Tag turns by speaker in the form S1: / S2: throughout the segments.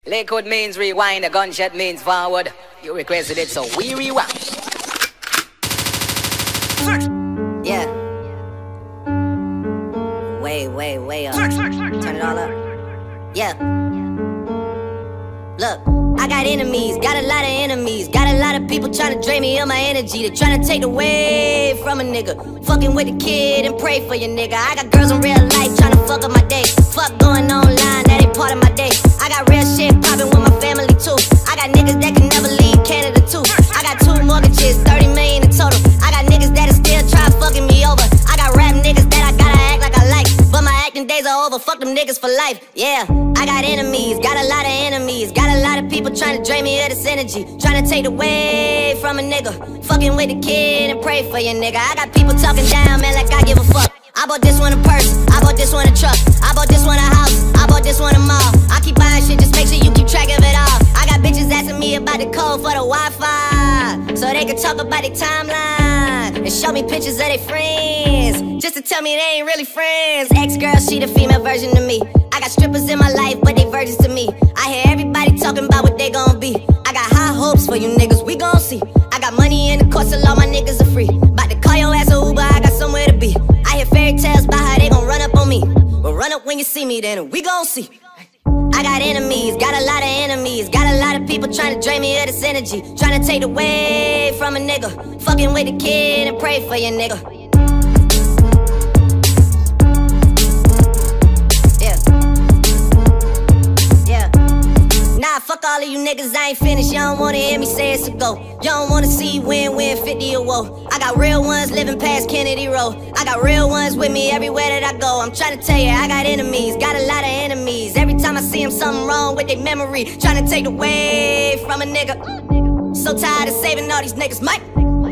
S1: Liquid means rewind, a gunshot means forward. You requested it, so we rewind. Yeah. Way up. Turn it all up. Yeah. Look, I got enemies, got a lot of enemies. Got a lot of people trying to drain me of my energy. They're trying to take away from a nigga. Fucking with a kid and pray for your nigga. I got girls in real life trying to fuck up my day. Fuck going online, that ain't part of my day. I got real shit popping with my family too. I got niggas that can never leave Canada too. I got 2 mortgages, 30 million in total. I got niggas that'll still try fucking me over. I got rap niggas that I gotta act like I like, but my acting days are over, fuck them niggas for life. Yeah, I got enemies, got a lot of enemies. Got a lot of people trying to drain me of this energy. Trying to take away from a nigga. Fucking with a kid and pray for your nigga. I got people talking down, man, like I give a fuck. I bought this one a purse, I bought this one a truck, I bought this one a house, I bought this one a mall. I keep buying shit, just make sure you keep track of it all. I got bitches asking me about the code for the Wi-Fi, so they can talk about their timeline and show me pictures of their friends, just to tell me they ain't really friends. Ex-girl, she the female version of me. I got strippers in my life, but they virgins to me. I hear everybody talking about what they gon' be. I got high hopes for you niggas, we gon' see. I got money in the course, so all my niggas are free. About to call your ass a Uber, I got somewhere to be. I hear fairy tales about how they gon' run up on me. Well, run up when you see me, then we gon' see. I got enemies, got a lot of enemies. Got a lot of people trying to drain me of this energy. Trying to take away from a nigga. Fucking with a kid and pray for your nigga. Nah, fuck all of you niggas, I ain't finished. You don't wanna hear me say it's a go. You don't wanna see win-win 50 or woe. I got real ones living past Kennedy Road. I got real ones with me everywhere that I go. I'm trying to tell you, I got enemies, got a lot of enemies. Every time I see them, something wrong with their memory. Trying to take away from a nigga. So tired of saving all these niggas, Mike.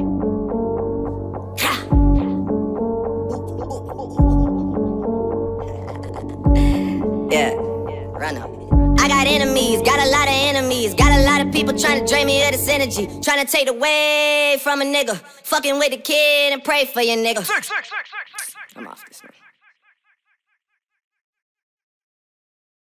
S1: Yeah, run up. I got enemies, got a lot of enemies. Got a lot of people trying to drain me of this energy. Trying to take away from a nigga. Fucking with a kid and pray for your nigga. I'm off this one.